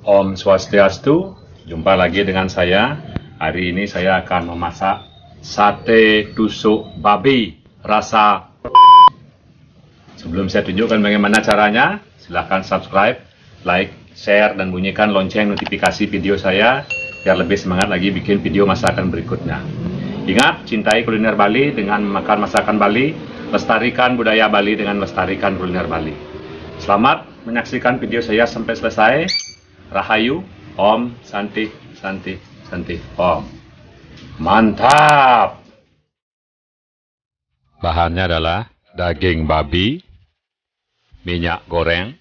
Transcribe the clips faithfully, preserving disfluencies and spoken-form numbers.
Om Swastiastu, jumpa lagi dengan saya. Hari ini saya akan memasak sate tusuk babi rasa. Sebelum saya tunjukkan bagaimana caranya, silahkan subscribe, like, share, dan bunyikan lonceng notifikasi video saya biar lebih semangat lagi bikin video masakan berikutnya. Ingat, cintai kuliner Bali dengan makan masakan Bali, lestarikan budaya Bali dengan lestarikan kuliner Bali. Selamat menyaksikan video saya sampai selesai. Rahayu, Om, Santi, Santi, Santi, Om. Mantap! Bahannya adalah daging babi, minyak goreng,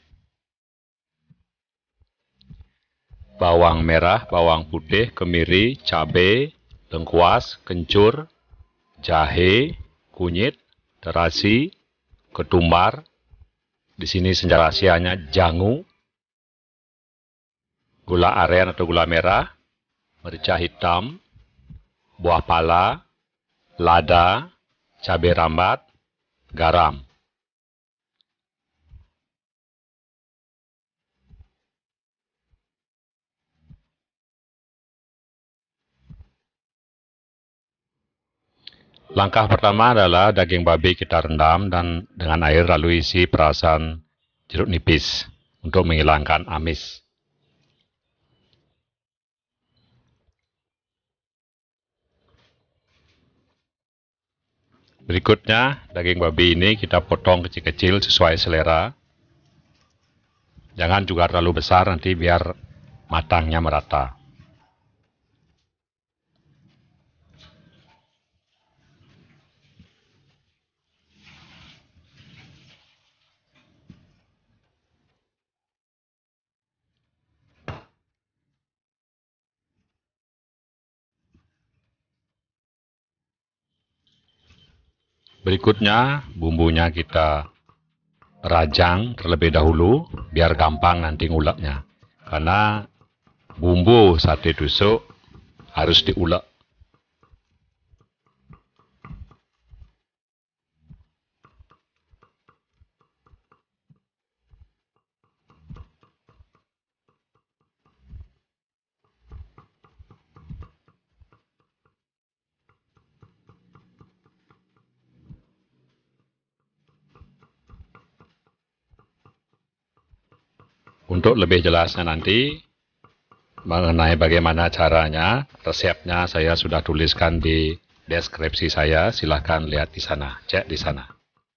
bawang merah, bawang putih, kemiri, cabai, lengkuas, kencur, jahe, kunyit, terasi, ketumbar. Di sini senja rahasianya jangu, gula aren atau gula merah, merica hitam, buah pala, lada, cabai rambat, garam. Langkah pertama adalah daging babi kita rendam dan dengan air lalu isi perasan jeruk nipis untuk menghilangkan amis. Berikutnya, daging babi ini kita potong kecil-kecil sesuai selera. Jangan juga terlalu besar, nanti biar matangnya merata. Berikutnya, bumbunya kita rajang terlebih dahulu, biar gampang nanti nguleknya. Karena bumbu sate tusuk harus diulek. Untuk lebih jelasnya nanti mengenai bagaimana caranya, resepnya saya sudah tuliskan di deskripsi saya. Silahkan lihat di sana, cek di sana.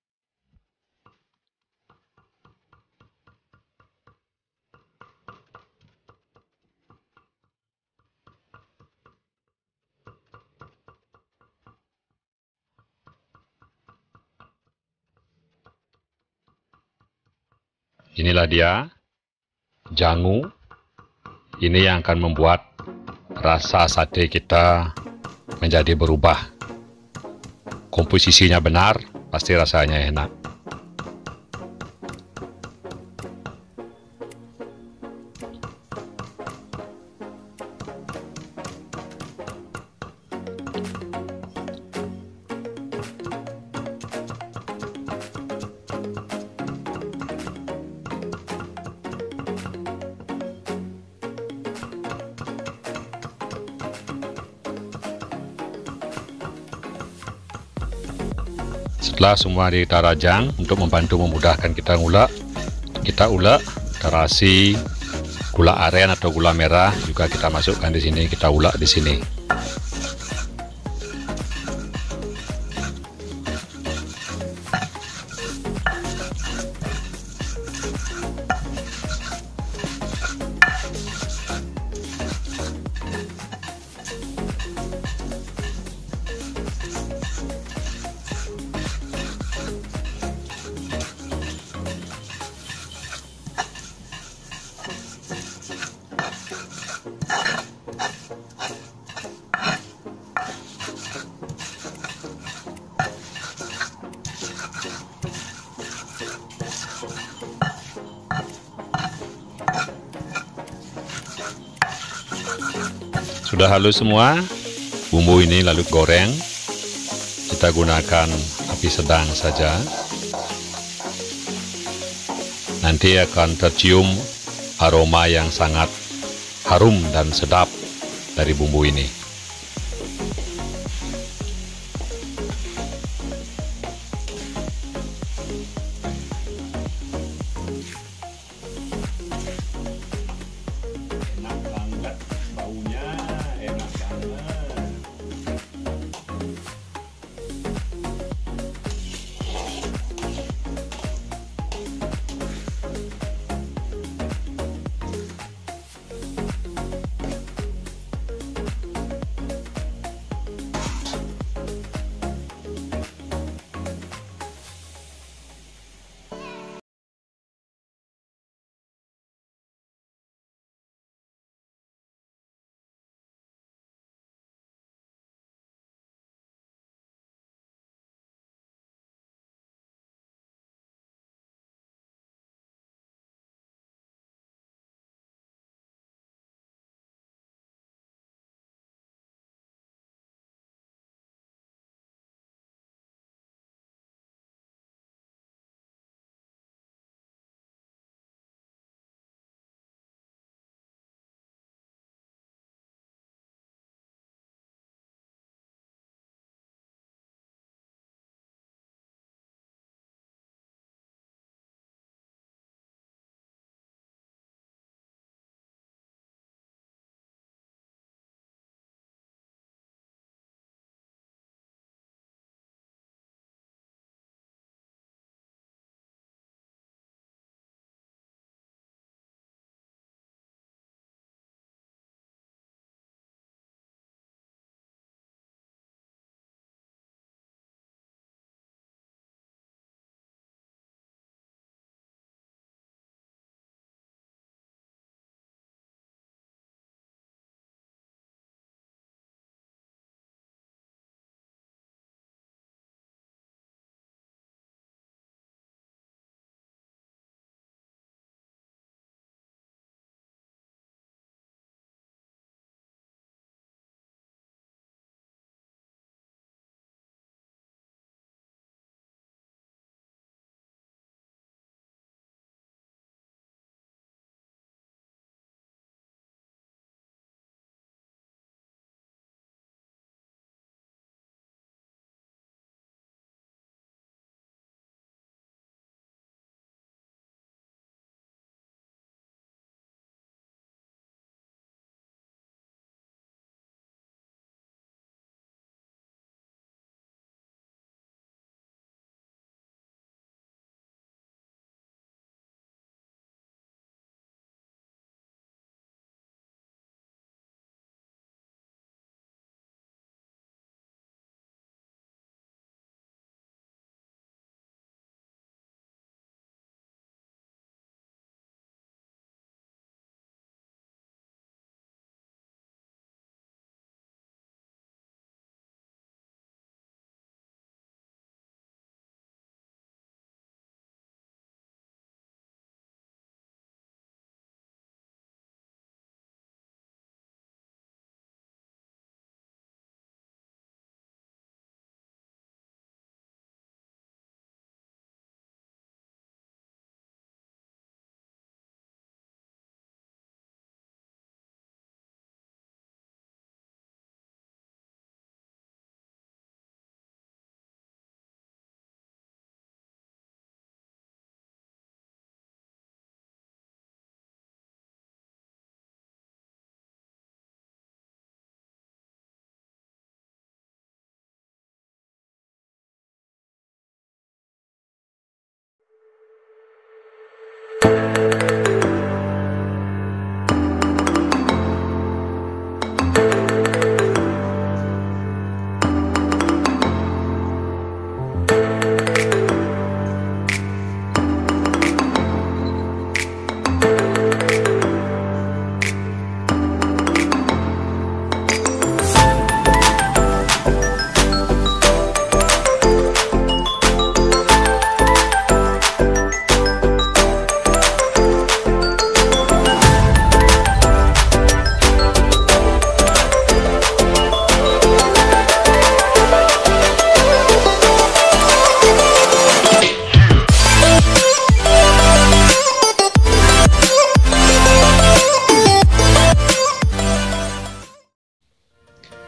Inilah dia. Jangu, ini yang akan membuat rasa sate kita menjadi berubah. Komposisinya benar, pasti rasanya enak. Setelah semua kita rajang untuk membantu memudahkan kita ngulek, kita ulek terasi, gula aren atau gula merah juga kita masukkan di sini, kita ulek di sini. Sudah halus semua, bumbu ini lalu goreng. Kita gunakan api sedang saja. Nanti akan tercium aroma yang sangat harum dan sedap dari bumbu ini. Enak banget baunya, enak banget.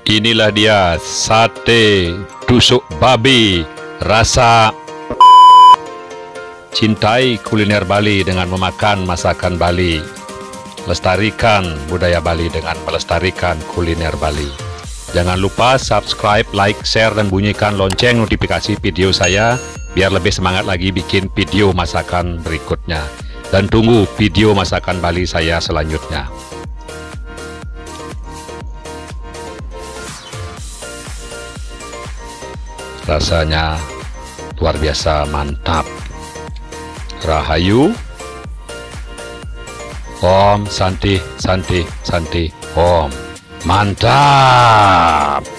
Inilah dia sate tusuk babi rasa. Cintai kuliner Bali dengan memakan masakan Bali. Lestarikan budaya Bali dengan melestarikan kuliner Bali. Jangan lupa subscribe, like, share, dan bunyikan lonceng notifikasi video saya biar lebih semangat lagi bikin video masakan berikutnya. Dan tunggu video masakan Bali saya selanjutnya. Rasanya luar biasa mantap. Rahayu. Om Santi Santi Santi Om. Mantap.